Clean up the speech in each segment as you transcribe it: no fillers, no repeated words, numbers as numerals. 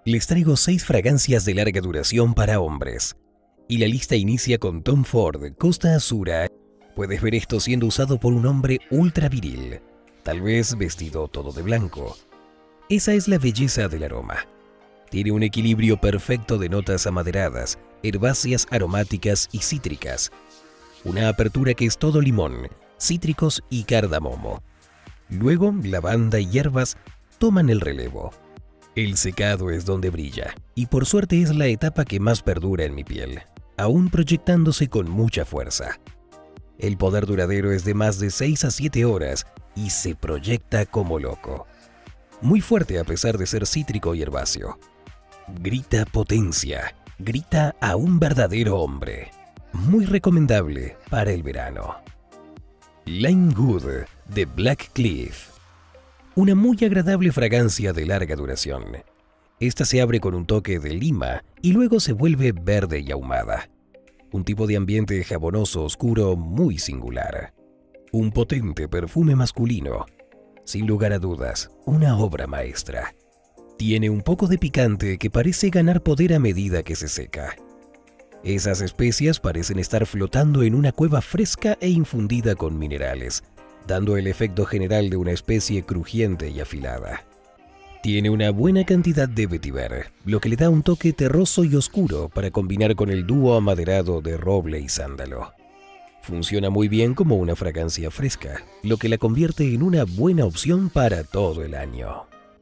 Les traigo 6 fragancias de larga duración para hombres. Y la lista inicia con Tom Ford, Costa Azura. Puedes ver esto siendo usado por un hombre ultra viril, tal vez vestido todo de blanco. Esa es la belleza del aroma. Tiene un equilibrio perfecto de notas amaderadas, herbáceas, aromáticas y cítricas. Una apertura que es todo limón, cítricos y cardamomo. Luego, lavanda y hierbas toman el relevo. El secado es donde brilla, y por suerte es la etapa que más perdura en mi piel, aún proyectándose con mucha fuerza. El poder duradero es de más de 6 a 7 horas y se proyecta como loco. Muy fuerte a pesar de ser cítrico y herbáceo. Grita potencia, grita a un verdadero hombre. Muy recomendable para el verano. Lime Good de Black Cliff. Una muy agradable fragancia de larga duración. Esta se abre con un toque de lima y luego se vuelve verde y ahumada. Un tipo de ambiente jabonoso oscuro muy singular. Un potente perfume masculino. Sin lugar a dudas, una obra maestra. Tiene un poco de picante que parece ganar poder a medida que se seca. Esas especias parecen estar flotando en una cueva fresca e infundida con minerales, dando el efecto general de una especie crujiente y afilada. Tiene una buena cantidad de vetiver, lo que le da un toque terroso y oscuro para combinar con el dúo amaderado de roble y sándalo. Funciona muy bien como una fragancia fresca, lo que la convierte en una buena opción para todo el año.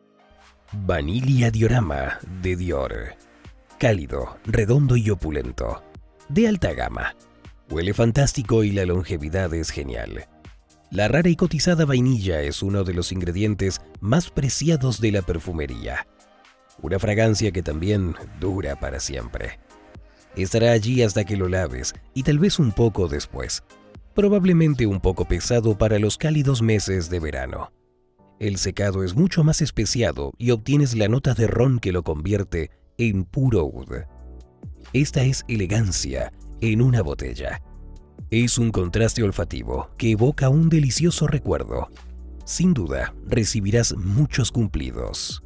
Vanilla Diorama de Dior. Cálido, redondo y opulento. De alta gama. Huele fantástico y la longevidad es genial. La rara y cotizada vainilla es uno de los ingredientes más preciados de la perfumería. Una fragancia que también dura para siempre. Estará allí hasta que lo laves y tal vez un poco después. Probablemente un poco pesado para los cálidos meses de verano. El secado es mucho más especiado y obtienes la nota de ron que lo convierte en puro oud. Esta es elegancia en una botella. Es un contraste olfativo que evoca un delicioso recuerdo. Sin duda, recibirás muchos cumplidos.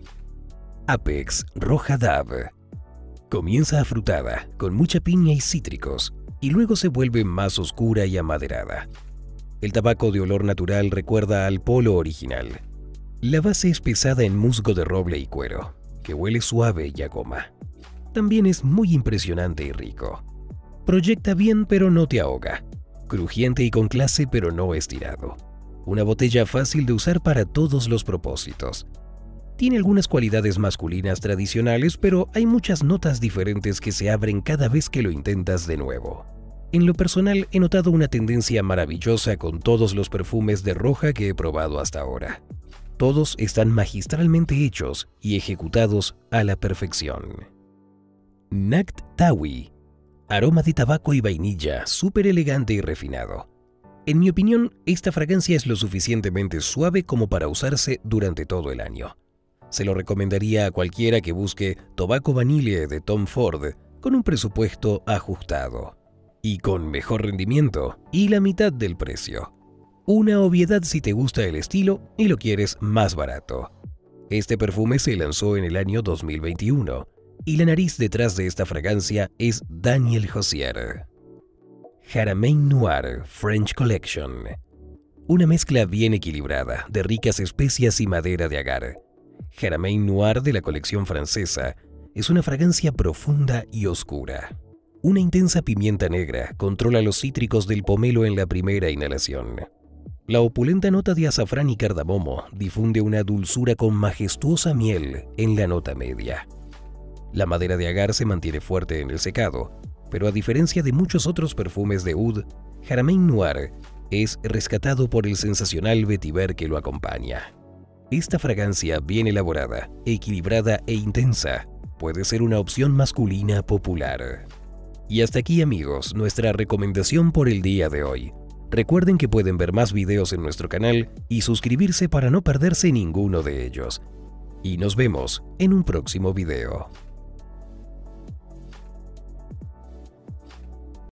Apex Roja Dab. Comienza afrutada, con mucha piña y cítricos, y luego se vuelve más oscura y amaderada. El tabaco de olor natural recuerda al polo original. La base es pesada en musgo de roble y cuero, que huele suave y a goma. También es muy impresionante y rico. Proyecta bien pero no te ahoga. Crujiente y con clase pero no estirado. Una botella fácil de usar para todos los propósitos. Tiene algunas cualidades masculinas tradicionales, pero hay muchas notas diferentes que se abren cada vez que lo intentas de nuevo. En lo personal he notado una tendencia maravillosa con todos los perfumes de roja que he probado hasta ahora. Todos están magistralmente hechos y ejecutados a la perfección. Nagt Tawi. Aroma de tabaco y vainilla, súper elegante y refinado. En mi opinión, esta fragancia es lo suficientemente suave como para usarse durante todo el año. Se lo recomendaría a cualquiera que busque Tobacco Vanille de Tom Ford con un presupuesto ajustado. Y con mejor rendimiento y la mitad del precio. Una obviedad si te gusta el estilo y lo quieres más barato. Este perfume se lanzó en el año 2021. Y la nariz detrás de esta fragancia es Daniel Jossier. Jaramein Noir French Collection. Una mezcla bien equilibrada de ricas especias y madera de agar. Jaramein Noir de la colección francesa es una fragancia profunda y oscura. Una intensa pimienta negra controla los cítricos del pomelo en la primera inhalación. La opulenta nota de azafrán y cardamomo difunde una dulzura con majestuosa miel en la nota media. La madera de agar se mantiene fuerte en el secado, pero a diferencia de muchos otros perfumes de oud, Jaramein Noir es rescatado por el sensacional vetiver que lo acompaña. Esta fragancia bien elaborada, equilibrada e intensa puede ser una opción masculina popular. Y hasta aquí, amigos, nuestra recomendación por el día de hoy. Recuerden que pueden ver más videos en nuestro canal y suscribirse para no perderse ninguno de ellos. Y nos vemos en un próximo video.